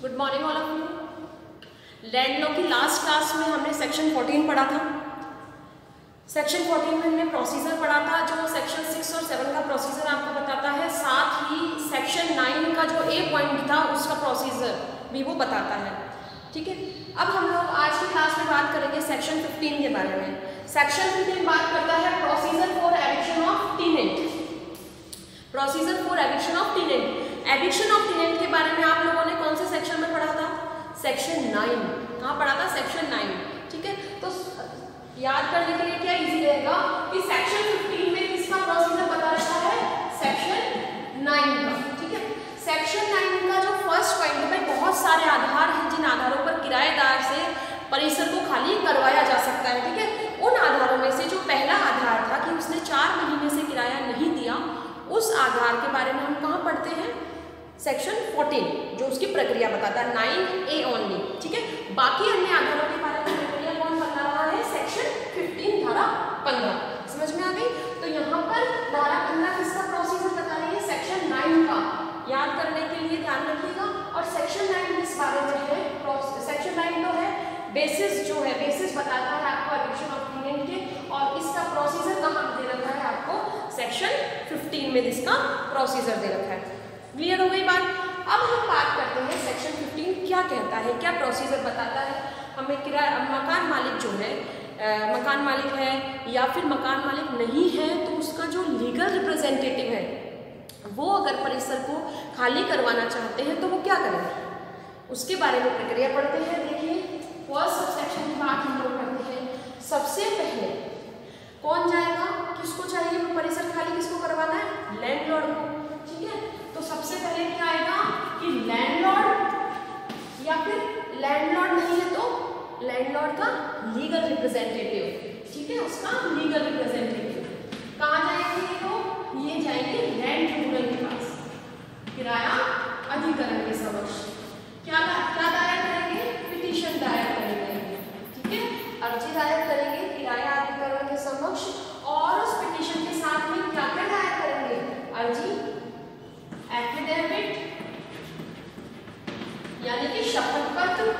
Good morning all of you. Land law की last class में हमने सेक्शन 14 पढ़ा था। सेक्शन 14 में हमने प्रोसीजर पढ़ा था, जो सेक्शन 6 और 7 का प्रोसीजर आपको बताता है, साथ ही सेक्शन 9 का जो ए पॉइंट था उसका प्रोसीजर भी वो बताता है। ठीक है, अब हम लोग आज की क्लास में बात करेंगे सेक्शन 15 के बारे में। सेक्शन 15 बात करता है procedure for eviction of tenant. Procedure for eviction of tenant. Eviction of tenant के बारे में आप लोगों ने कौन से सेक्शन में पढ़ा था? सेक्शन 9। कहाँ पढ़ा था? सेक्शन 9। ठीक है, तो याद करने के लिए क्या इजी रहेगा कि सेक्शन 15 में किसका प्रोसीजर बता रखा है? सेक्शन 9 का। ठीक है, सेक्शन 9 का जो फर्स्ट पॉइंट है, बहुत सारे आधार हैं जिन आधारों पर किराएदार से परिसर को खाली करवाया जा सकता है। ठीक है, उन आधारों में से जो पहला आधार था कि उसने 4 महीने से किराया नहीं दिया, उस आधार के बारे में हम कहाँ पढ़ते हैं? सेक्शन 14, जो उसकी प्रक्रिया बताता है 9A ओनली। ठीक है, बाकी अन्य आधारों के बारे में प्रक्रिया कौन बता रहा है? सेक्शन 15 धारा 15। समझ में आ गई? तो यहाँ पर धारा 15 किसका प्रोसीजर बता रही है? सेक्शन 9 का। याद करने के लिए ध्यान रखिएगा। और सेक्शन 9 किस बारे में है? सेक्शन 9 तो है बेसिस, जो है बेसिस बताता है आपको एविक्शन ऑफ टीनेंट के, और इसका प्रोसीजर कहाँ दे रखा है आपको? सेक्शन 15 में इसका प्रोसीजर दे रखा है। क्लियर हो गई बात? अब हम बात करते हैं सेक्शन 15 क्या कहता है, क्या प्रोसीजर बताता है। हमें मकान मालिक जो है, मकान मालिक है या फिर मकान मालिक नहीं है, तो उसका जो लीगल रिप्रेजेंटेटिव है वो अगर परिसर को खाली करवाना चाहते हैं तो वो क्या करेंगे, उसके बारे में प्रक्रिया पढ़ते हैं। देखिए, फर्स्ट सब सेक्शन की बात हम लोग करते हैं। सबसे पहले कौन जाएगा? किसको चाहिए परिसर खाली? किसको करवाना है? लैंडलॉर्ड को। ठीक है, तो सबसे पहले क्या आएगा कि लैंडलॉर्ड, या फिर लैंडलॉर्ड नहीं है तो लैंडलॉर्ड का लीगल रिप्रेजेंटेटिव। ठीक है, उसका लीगल रिप्रेजेंटेटिव कहाँ जाएंगे? ये लोग ये जाएंगे लैंड ट्रिब्यूनल के पास, किराया अधिकरण के समक्ष। क्या दायर करेंगे? पिटीशन दायर करेंगे। ठीक है, अर्जी दायर करेंगे किराया अधिकरण के समक्ष, और उस पिटीशन के साथ में क्या क्या दायर करेंगे? अर्जी, एफिडेविट यानी कि शपथ पत्र,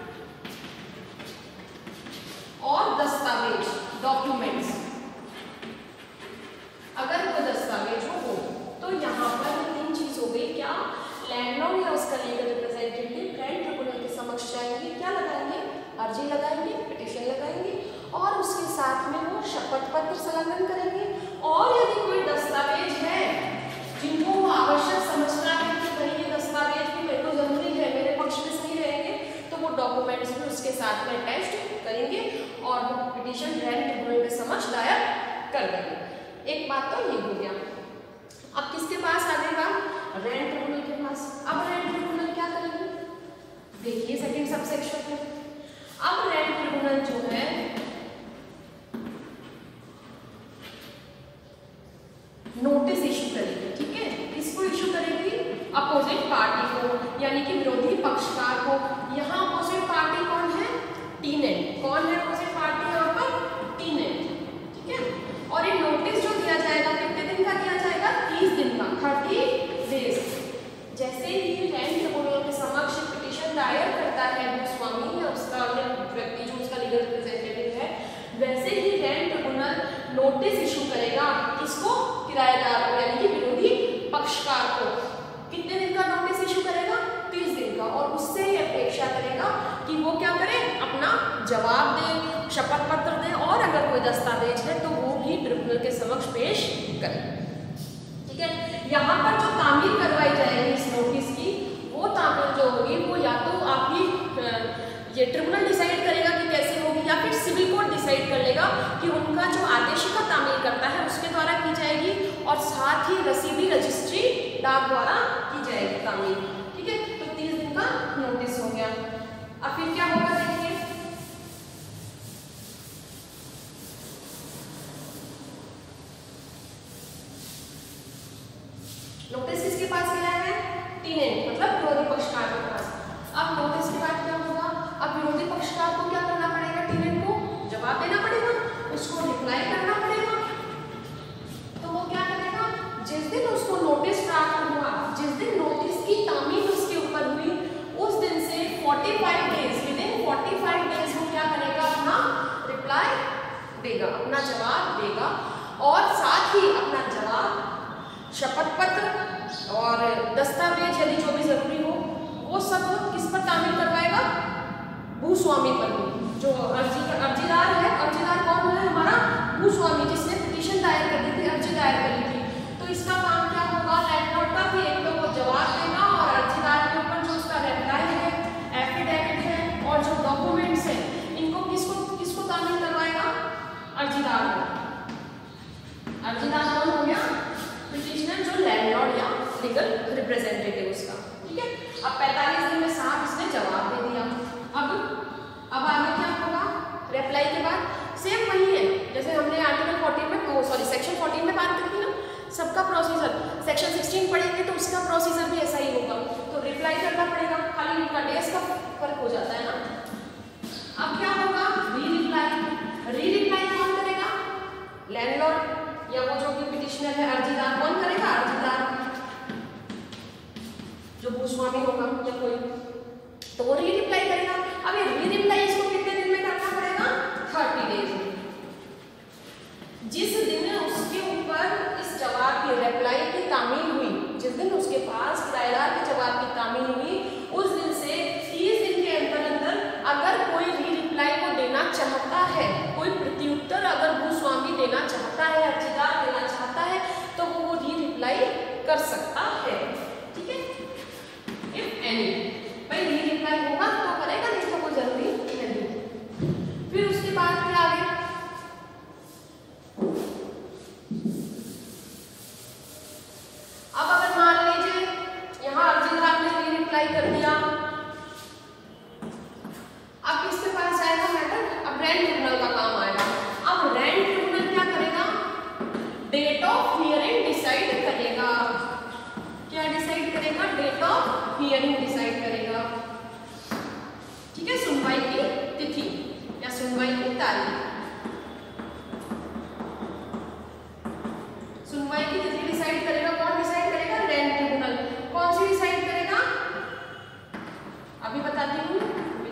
और दस्तावेज, डॉक्यूमेंट्स। अगर कोई दस्तावेज हो तो यहाँ पर 3 चीज हो गई। क्या? लैंडलॉर्ड या उसका लीगल रिप्रेजेंटेटिव लैंड ट्रिब्यूनल के समक्ष जाएंगे, क्या लगाएंगे? अर्जी लगाएंगे, पिटीशन लगाएंगे, और उसके साथ में वो शपथ पत्र संलग्न करेंगे। और यदि कोई दस्तावेज है जिनको वो आवश्यक समझता है कि भाई ये दस्तावेज भी मेरे को जरूरी है, मेरे पक्ष में सही रहेंगे, तो वो डॉक्यूमेंट्स भी उसके साथ में अटैच करेंगे और वो पिटीशन लैंड ट्रिब्यूनल के समक्ष दायर कर देंगे। एक बात तो ये हो गया। अब किसके पास आ जाएगा? लैंड ट्रिब्यूनल के पास। अब लैंड ट्रिब्यूनल क्या करेंगे? देखिए सेकंड सबसेक्शन में, अब लैंड ट्रिब्यूनल जो है नोटिस इशू करेगी। ठीक है, किसको इशू करेगी? अपोजिट पार्टी को, यानी कि विरोधी पक्षकार को। यहाँ अपोजिट पार्टी कौन है? टीनेंट। कौन है अपोजिट पार्टी यहाँ पर? टीनेंट। ठीक है, और ये नोटिस जो दिया जाएगा कितने दिन का दिया जाएगा? 30 दिन का, 30 डेज। जैसे ही लैंड ट्रिब्यूनल के समक्ष पिटीशन दायर करता है भूस्वामी या उसका व्यक्ति जो उसका लीगल रिप्रेजेंटेटिव है, वैसे ही लैंड ट्रिब्यूनल नोटिस इशू करेगा। किसको? किराएदार को, यानी कि विरोधी पक्षकार को। कितने दिन का नोटिस इशू करेगा? 30 दिन का। और उससे अपेक्षा करेगा कि वो क्या करे? अपना जवाब दे, शपथ पत्र दे, और अगर कोई दस्तावेज है तो वो भी ट्रिब्यूनल के समक्ष पेश करे। ठीक है, यहाँ पर जो तामील करवाई जाएगी इस नोटिस की, वो तामील जो होगी वो या तो आपकी ये ट्रिब्यूनल डिसाइड करेगा कि कैसे होगी, या फिर सिविल कोर्ट डिसाइड कर लेगा कि उनका जो आदेशिका तामील करता है उसके द्वारा की जाएगी, और साथ ही रसीदी रजिस्ट्री डाक द्वारा की जाएगी तामील। ठीक है, तो 30 दिन का नोटिस हो गया। अब फिर क्या होगा? देखिए, नोटिस किसके पास गया है? टीनेंट, मतलब विरोधी पक्षकार के पास। अब नोटिस के बाद क्या होगा? अब विरोधी पक्षकार को क्या करना पड़ेगा? टीनेंट को जवाब देना पड़ेगा, उसको रिप्लाई करना पड़ेगा। तो वो क्या करेगा? जिस दिन उसको नोटिस प्राप्त हुआ, जिस दिन नोटिस की तामील उसके ऊपर हुई, उस दिन अपना जवाब देगा और साथ ही अपना जवाब, शपथ पत्र और दस्तावेज यदि जो भी जरूरी हो वो सब किस पर तामील करवाएगा, भूस्वामी पर। जो अर्जीदार है, अर्जीदार कौन है हमारा, भूस्वामी, जिसने पिटीशन दायर कर दी थी, अर्जी दायर करी थी। तो इसका काम क्या होगा, लैंडलॉर्ड का भी एक तो वो जवाब देगा और अर्जीदार के ऊपर जो उसका रिप्लाई है, एफिडेविट है और जो डॉक्यूमेंट्स है, इनको किसको तामील करवाएगा, अर्जीदार को। अर्जीदार कौन हो गया, पिटीशनर, जो लैंडलॉर्ड या लीगल रिप्रेजेंटेटिव उसका, ठीक है। अब 45 दिन में साहब इसने जवाब दे दिया। अब आगे क्या होगा, रिप्लाई के बाद सेम वही है जैसे हमने आर्टिकल 14 में सेक्शन 14 में बात करी थी ना, सबका प्रोसीजर। सेक्शन 16 पढ़ेंगे तो उसका प्रोसीजर भी ऐसा ही होगा। तो रिप्लाई करना पड़ेगा, खाली इनका डेज का फर्क हो जाता है ना। अब क्या होगा, री रिप्लाई कौन करेगा, लैंडलॉर्ड या वो जो भी पिटीशनर है, अर्जीदार कौन करेगा, अर्जीदार जो भूस्वामी होगा या कोई, तो वो री रिप्लाई करेगा। अब ये री रिप्लाई इसको कितने दिन में करना पड़ेगा, 30 डेज में। जिस दिन उसके ऊपर इस जवाब की रिप्लाई की तामील हुई, जिस दिन उसके पास किराएदार के जवाब की तामील हुई, उस दिन से 30 दिन के अंदर अगर कोई री रिप्लाई को देना चाहता है, कोई प्रत्युत्तर अगर भूस्वामी देना चाहता है, अर्जीदार देना चाहता है, तो वो री रिप्लाई कर सकता है, ठीक है। इफ एनी, भाई री रिप्लाई होगा तो करेगा, नहीं तो कोई जरूरी नहीं। फिर उसके बाद क्या आगे, अब अगर मान लीजिए यहाँ अर्जीदार ने री रिप्लाई कर दिया, अब किसके पास जाएगा मैटर, अब रैंड ट्रिब्यूनल का काम आएगा। अब रैंड ट्रिब्यूनल क्या करेगा, डेट ऑफ हियरिंग डिसाइड करेगा। क्या डिसाइड करेगा, डेट ऑफ हियरिंग डिसाइड करेगा, ठीक है, सुनवाई की तिथि या सुनवाई की तारीख। सुनवाई की तिथि डिसाइड करेगा, कौन डिसाइड करेगा, रैंड ट्रिब्यूनल। कौन सी डिसाइड करेगा, अभी बताती हूँ,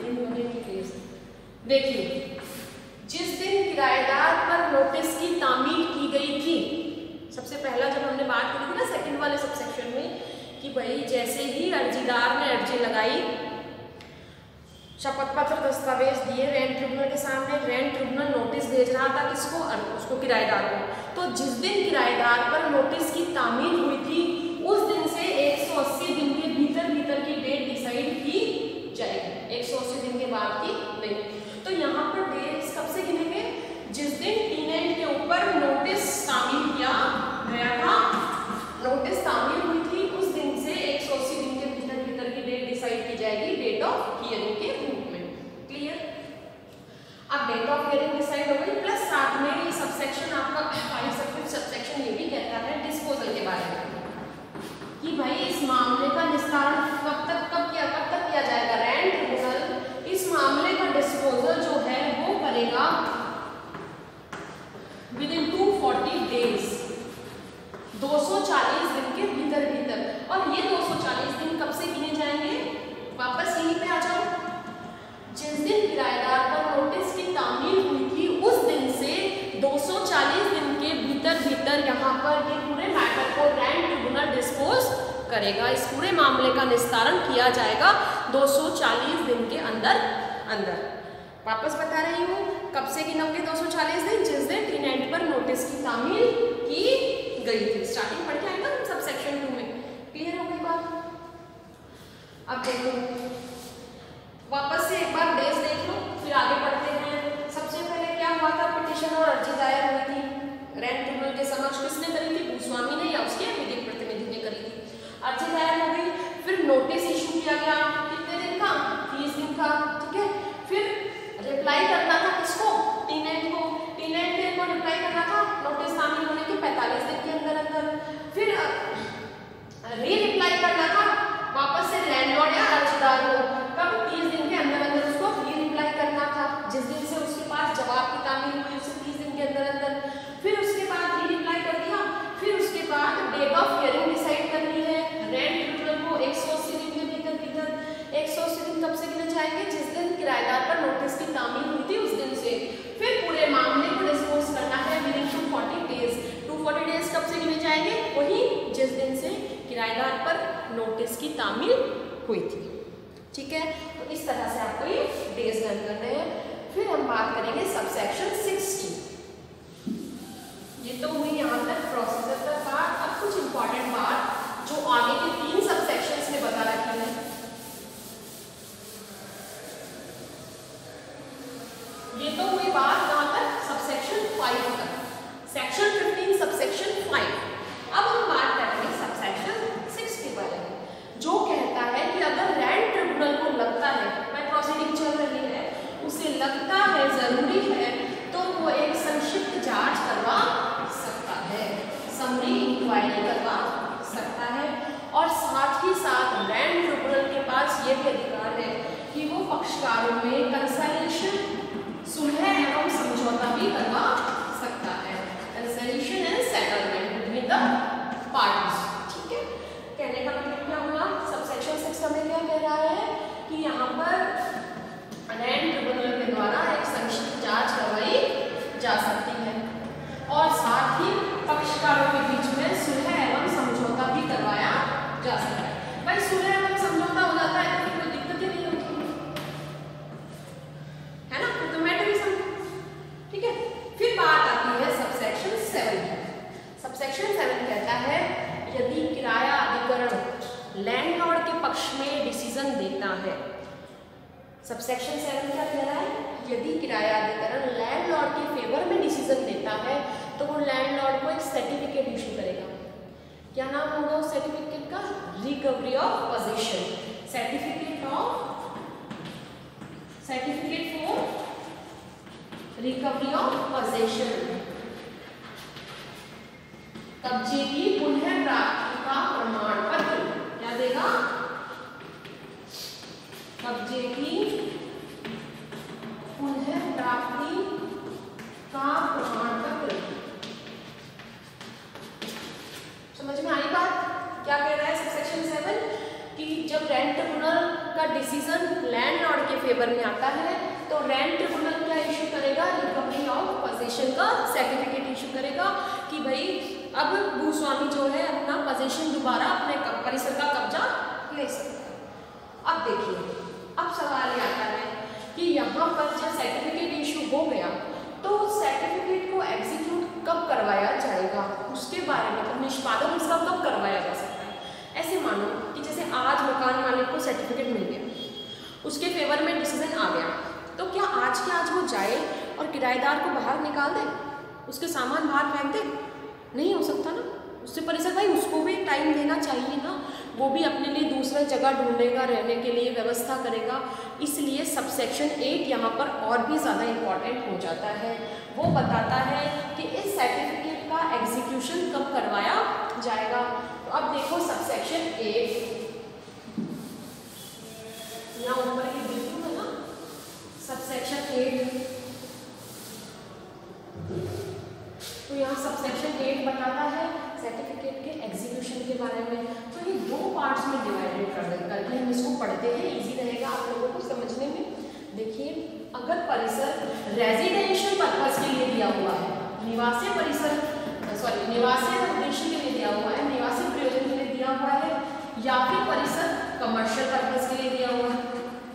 देखिए जिस दिन किराएदार पर नोटिस की तामील की गई थी, सबसे पहला जब हमने बात करी थी ना सेकंड वाले सबसेक्शन में, कि भाई जैसे ही अर्जीदार ने अर्जी लगाई, शपथ पत्र दस्तावेज दिए रैंड ट्रिब्यूनल के सामने, रैंड ट्रिब्यूनल नोटिस भेज रहा था किसको, उसको किराएदार को। तो जिस दिन किराएदार पर नोटिस की तामील हुई थी, उस दिन से 180 दिन के भीतर की डेट डिसाइड की जाएगी, 180 दिन के बाद की नहीं। तो यहाँ पर डेट कब से गिनेंगे, जिस दिन टीनेंट के ऊपर नोटिस तामील किया गया था, नोटिस तामील हुई थी, उस दिन से 180 दिन के भीतर की डेट डिसाइड की जाएगी, डेट ऑफ हियरिंग के रूप में। क्लियर। अब डेट ऑफ हियरिंग डिसाइड हो गई, प्लस साथ में ये सबसेक्शन आपका 5 सबसेक्शन ये भी कहता है डिस्पोजल के बारे में, कि भाई इस मामले का निस्तारण कब तक किया जाएगा, रैंड ट्रिब्यूनल इस मामले का डिस्पोजल जो है वो करेगा विद इन 240 डेज, 240 दिन के भीतर। और ये 240 दिन कब से गिने जाएंगे, वापस यहीं पे आ जाओ, जिस दिन किराएदार पर नोटिस की तामील हुई थी, उस दिन से 240 दिन के भीतर यहाँ पर ये पूरे मैटर को रैंड ट्रिब्यूनल डिस्पोज करेगा। इस पूरे मामले का निस्तारण किया जाएगा 240 दिन के अंदर। वापस बता रही हूँ, कब से गिनोगे 240 दिन, जिस दिन टीनेंट पर नोटिस की तामील की गई थी। स्टार्टिंग पढ़ के आएगा सब सेक्शन 2 में। क्लियर हो गई बात। अब देखो वापस से एक बार डेज देख लो, फिर आगे बढ़ते हैं। सबसे पहले क्या हुआ था, पिटीशन और अर्जी दायर हुई थी रैंड ट्रिब्यूनल के समक्ष। किसने करी थी, भूस्वामी ने या उसके विधिक प्रतिनिधि ने करी थी। अर्जी दायर हो गई, फिर नोटिस इशू किया गया, कितने दिन का, 30 दिन का, ठीक है। फिर रिप्लाई करना था किसको, टीनेंट को। टीनेंट को रिप्लाई करना था नोटिस तामील होने के 45 दिन के अंदर। फिर री रिप्लाई करना था वापस से लैंडलॉर्ड या अर्जदार को, कब, 30 दिन के अंदर उसको री रिप्लाई करना था, जिस दिन से उसके पास जवाब की तामील हुई उसे 30 दिन के अंदर। फिर उसके बाद री रिप्लाई कर दिया, फिर उसके बाद डेट ऑफ हियरिंग डिसाइड करनी है रैंड ट्रिब्यूनल को 180 दिन के भीतर। 180 दिन कब से गिने जाएंगे, जिस दिन किराएदार पर नोटिस की तामील हुई थी उस दिन से। फिर पूरे मामले को डिस्पोज तामील हुई थी। ठीक है, तो इस तरह से आपको ये डेज लर्न करने हैं। फिर हम बात करेंगे सबसेक्शन 60। ये तो हुई यहाँ तक प्रोसीजर का पार्ट। अब कुछ इंपॉर्टेंट बात जो आगे के 3 सबसेक्शंस में बता रखी है। ये तो हुई बात यहाँ तक सबसेक्शन 5 तक, सेक्शन 15 सबसेक्शन 5। अब हम बात करेंगे सबसेक्शन 6 के बारे में, जो कहता है कि अगर लैंड ट्रिब्यूनल को लगता है, मैं प्रोसीडिंग चल रही है, उसे लगता है जरूरी है, तो वो एक संक्षिप्त जांच करवा सकता है, समरी इंक्वायरी करवा सकता है। और साथ ही साथ लैंड ट्रिब्यूनल के पास ये भी अधिकार है कि वो पक्षकारों में कंसलिएशन, सुलह एवं समझौता भी करवा सकता है। Conciliation and settlement between the parties. ठीक है, कहने का मतलब क्या हुआ, सबसेक्शन 6 हमें क्या कह रहा है कि यहाँ पर लैंड ट्रिब्यूनल के द्वारा एक संक्षिप्त जांच करवाई जा सकती है और साथ ही पक्षकारों के बीच में सुलह एवं समझौता भी करवाया जा सकता है। भाई सुलह एवं समझौता हो जाता है तो कोई दिक्कत ही नहीं होती है ना, तो मैटर ही समझो। ठीक है, फिर बात आती है सबसेक्शन 7 की। सबसेक्शन 7 कहता है यदि किराया अधिकरण लैंडलॉर्ड के पक्ष में डिसीजन देता है। सबसेक्शन 7 क्या कह रहा है, यदि किराया अधिकरण लैंडलॉर्ड के फेवर में डिसीजन देता है तो वो लैंडलॉर्ड को एक सर्टिफिकेट इशू करेगा। क्या नाम होगा उस सर्टिफिकेट का, recovery of position, certificate for recovery of position, कब्जे की पुनः प्राप्ति का प्रमाण पत्र। क्या देगा, कब्जे की पुनः प्राप्ति का प्रमाण पत्र। समझ में आई बात, क्या कह रहा है सबसेक्शन 7 कि जब रेंट ट्रिब्यूनल का डिसीजन लैंडलॉर्ड के फेवर में आता है तो रेंट ट्रिब्यूनल क्या इशू करेगा, रिकवरी ऑफ पोजीशन का सर्टिफिकेट इशू करेगा कि भाई अब भूस्वामी जो है अपना पोजीशन दोबारा अपने परिसर का कब्जा ले सकता है। अब देखिए, अब सवाल ये आता है कि यहाँ पर जब सर्टिफिकेट इशू हो गया तो सर्टिफिकेट को एग्जीक्यूट कब करवाया जाएगा, उसके बारे में, तो निष्पादन उसका कब करवाया जा सकता है। ऐसे मानो कि जैसे आज मकान मालिक को सर्टिफिकेट मिल गया, उसके फेवर में डिसीजन आ गया, तो क्या आज के आज वो जाए और किराएदार को बाहर निकाल दे, उसके सामान बाहर फेंक दे? नहीं हो सकता ना, उससे परिसर भाई उसको भी टाइम देना चाहिए ना, वो भी अपने लिए दूसरा जगह ढूंढेगा, रहने के लिए व्यवस्था करेगा। इसलिए सबसेक्शन 8 यहाँ पर और भी ज़्यादा इम्पॉर्टेंट हो जाता है। वो बताता है कि इस सर्टिफिकेट का एग्जीक्यूशन कब करवाया जाएगा। तो अब देखो सबसेक्शन 8 यहाँ ऊपर की बिल्कुल है ना, सबसेक्शन 8, तो यहाँ सबसेक्शन 8 बताता है सर्टिफिकेट के एग्जीक्यूशन के बारे में। तो ये 2 पार्ट्स में डिवाइडेड करके हम इसको पढ़ते हैं, इजी रहेगा आप लोगों को समझने में। देखिए, अगर परिसर रेजिडेंशियल पर्पस के लिए दिया हुआ है, निवासी परिसर निवासी उद्देश्य के लिए दिया हुआ है, निवासी प्रयोजन के लिए दिया हुआ है, या फिर परिसर कमर्शियल पर्पस के लिए दिया हुआ है।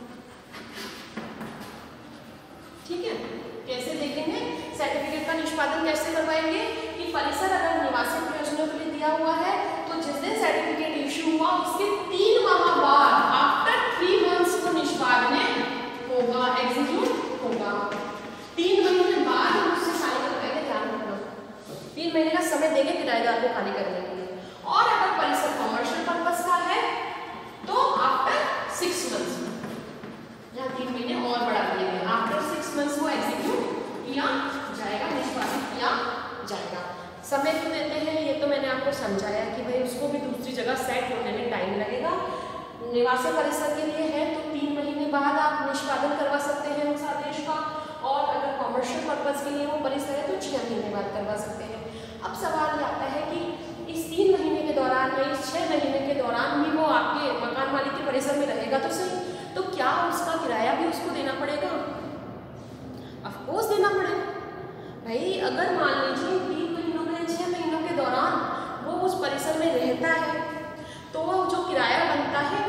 ठीक है, कैसे देखेंगे सर्टिफिकेट का निष्पादन कैसे करवाएंगे कि परिसर अगर निवासी प्रयोजनों के लिए दिया हुआ है तो जिस दिन सर्टिफिकेट इशू हुआ उसके 3 माह बाद, आफ्टर 3 मंथ्स को निष्पादन होगा, एग्जीक्यूट होगा। 3 महीने बाद हम उससे खाली करवाएंगे, ध्यान रखना 3 महीने का समय देंगे किराएदार को खाली करने के लिए। और अगर परिसर कमर्शियल पर्पस का है तो आफ्टर 6 मंथ्स, यहाँ 3 महीने और बढ़ा दिए, आफ्टर 6 मंथ्स वो एग्जीक्यूट किया जाएगा, निष्पादित किया जाएगा। समय क्यों देते हैं, ये तो मैंने आपको समझाया कि भाई उसको भी दूसरी जगह सेट होने में टाइम लगेगा। निवासी परिसर के लिए है तो 3 महीने बाद आप निष्पादन करवा सकते हैं उस आदेश का, और अगर कॉमर्शियल पर्पस के लिए वो परिसर है तो 6 महीने बाद करवा सकते हैं। अब सवाल ये आता है कि इस 3 महीने के दौरान या इस 6 महीने के दौरान भी वो आपके मकान मालिक के परिसर में रहेगा तो सही, तो क्या उसका किराया भी उसको देना पड़ेगा? ऑफकोर्स देना पड़ेगा भाई। अगर मान लीजिए 3 महीनों में 6 महीनों के दौरान वो उस परिसर में रहता है तो जो किराया बनता है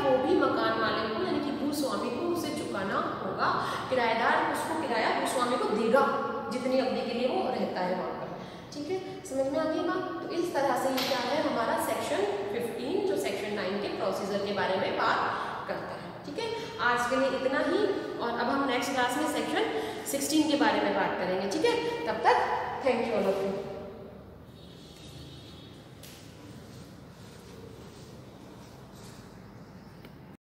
मकान मालिक को यानी कि भूस्वामी को उसे चुकाना होगा। किराएदार उसको किराया भूस्वामी को देगा जितनी अवधि के लिए वो रहता है वहाँ पर। ठीक है, समझ में आ गई बात। तो इस तरह से ये क्या है हमारा सेक्शन 15 जो सेक्शन 9 के प्रोसीजर के बारे में बात करता है। ठीक है, आज के लिए इतना ही, और अब हम नेक्स्ट क्लास में सेक्शन 16 के बारे में बात करेंगे। ठीक है, तब तक thank you all of you.